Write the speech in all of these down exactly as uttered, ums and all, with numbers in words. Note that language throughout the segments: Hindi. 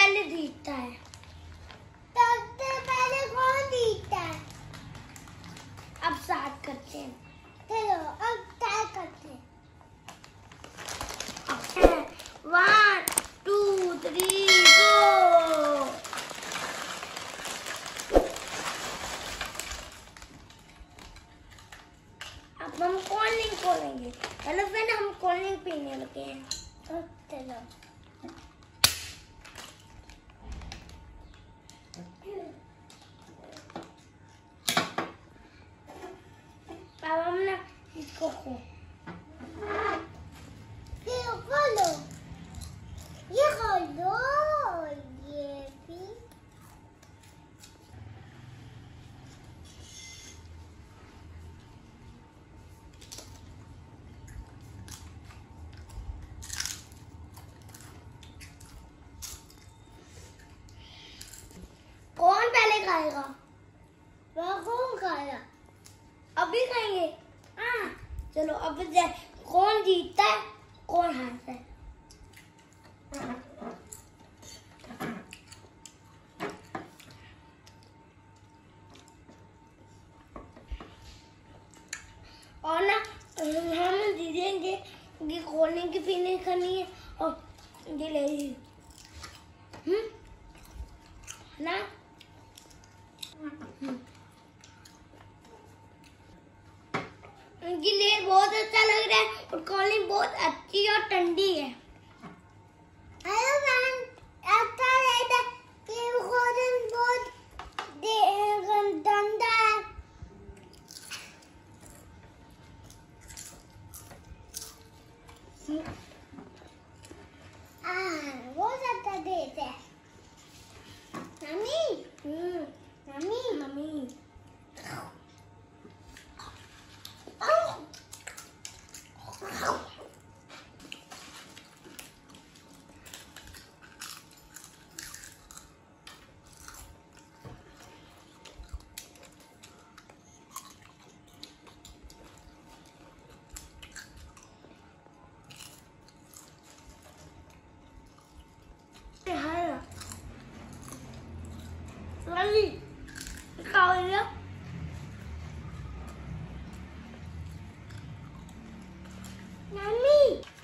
पहले जीतता है? सबसे पहले कौन जीतता है? अब स्टार्ट करते हैं। चलो अब स्टार्ट करते हैं। One two three go. अब हम कोल्ड ड्रिंक खोलेंगे। मतलब फिर हम कोल्ड ड्रिंक पीने लगे हैं। तो चलो अब हम ना इसको खो ये खोलो, ये खोलो, ये भी कौन पहले खाएगा? वह कौन खाएगा? अभी खाएंगे। हाँ चलो अब कौन जीतता है कौन हारता है? और ना हम जीतेंगे कि कोल्ड ड्रिंक की पीने खानी है और ये ले ली हम्म ना उनकी लेयर बहुत अच्छा लग रहा है और कोल्ड ड्रिंक बहुत अच्छी और ठंडी है। हेलो मैम, अच्छा रहता है ये कोल्ड ड्रिंक बहुत ठंडा है। आ, बहुत अच्छा देते हैं। मम्मी, हम्म, mummy, mummy. Lali, kau ya? Mami.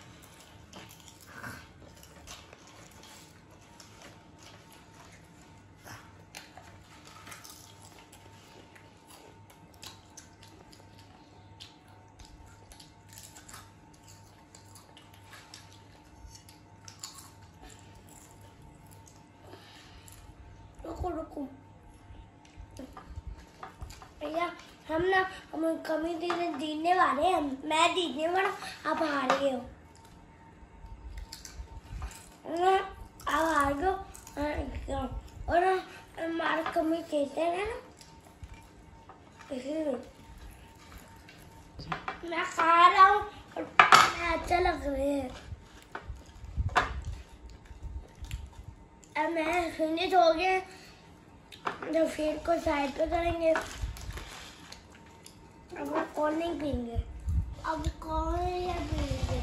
रुको रुको भैया, हम ना हम कमी दिन जीतने वाले हैं। मैं जीतने वाला, आप हार गए हो। आप हार गए और हमारा कमी कहते हैं ना, इसलिए मैं खा रहा हूँ और मैं अच्छा लग रही है। अब मैं फिनिश हो गया, तो फिर को साइड पे करेंगे। अब कोल्ड ड्रिंक पीएंगे। अब कौन पीएंगे?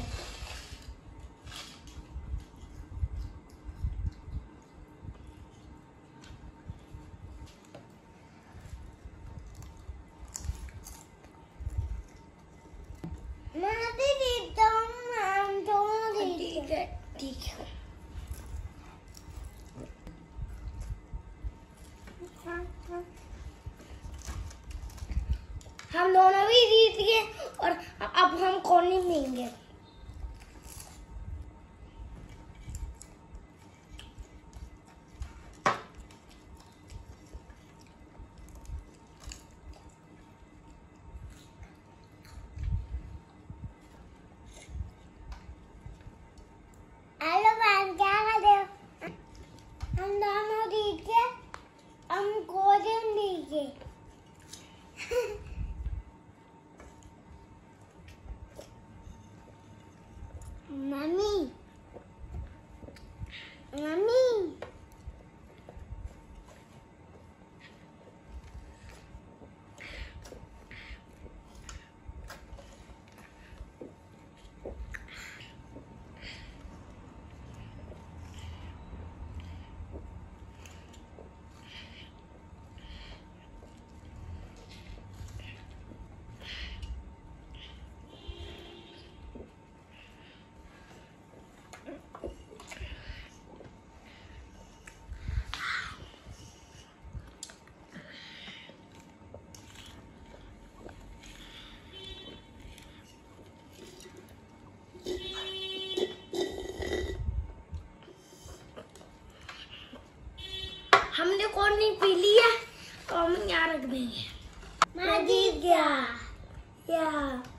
मैं भी जीता हूँ, हम दोनों जीते हैं। ठीक है हम दोनों भी जीत गए और अब हम कोल्ड ड्रिंक पीएंगे। हेलो मैम, क्या कर रहे हो? हम दोनों जीत गए, हम कोल्ड ड्रिंक पी गए। मम्मी, मम्मी, कोल्ड ड्रिंक पी लिया और हम यहाँ रख देंगे। मैं जीत गया। या